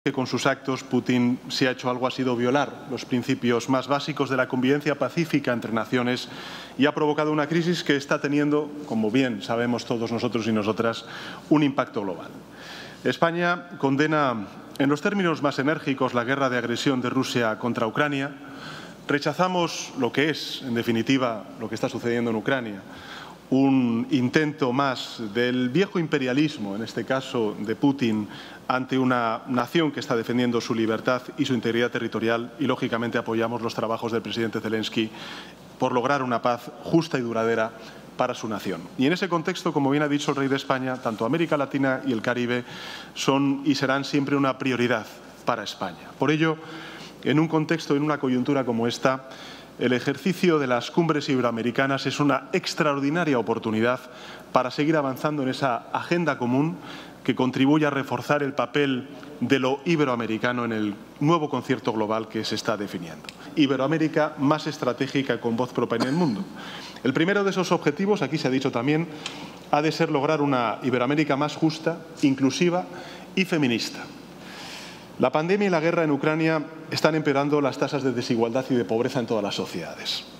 Que con sus actos Putin, si ha hecho algo, ha sido violar los principios más básicos de la convivencia pacífica entre naciones y ha provocado una crisis que está teniendo, como bien sabemos todos nosotros y nosotras, un impacto global. España condena en los términos más enérgicos la guerra de agresión de Rusia contra Ucrania. Rechazamos lo que es, en definitiva, lo que está sucediendo en Ucrania. Un intento más del viejo imperialismo, en este caso de Putin, ante una nación que está defendiendo su libertad y su integridad territorial y, lógicamente, apoyamos los trabajos del presidente Zelensky por lograr una paz justa y duradera para su nación. Y en ese contexto, como bien ha dicho el rey de España, tanto América Latina y el Caribe son y serán siempre una prioridad para España. Por ello, en un contexto, en una coyuntura como esta, el ejercicio de las cumbres iberoamericanas es una extraordinaria oportunidad para seguir avanzando en esa agenda común que contribuye a reforzar el papel de lo iberoamericano en el nuevo concierto global que se está definiendo. Iberoamérica más estratégica con voz propia en el mundo. El primero de esos objetivos, aquí se ha dicho también, ha de ser lograr una Iberoamérica más justa, inclusiva y feminista. La pandemia y la guerra en Ucrania están empeorando las tasas de desigualdad y de pobreza en todas las sociedades.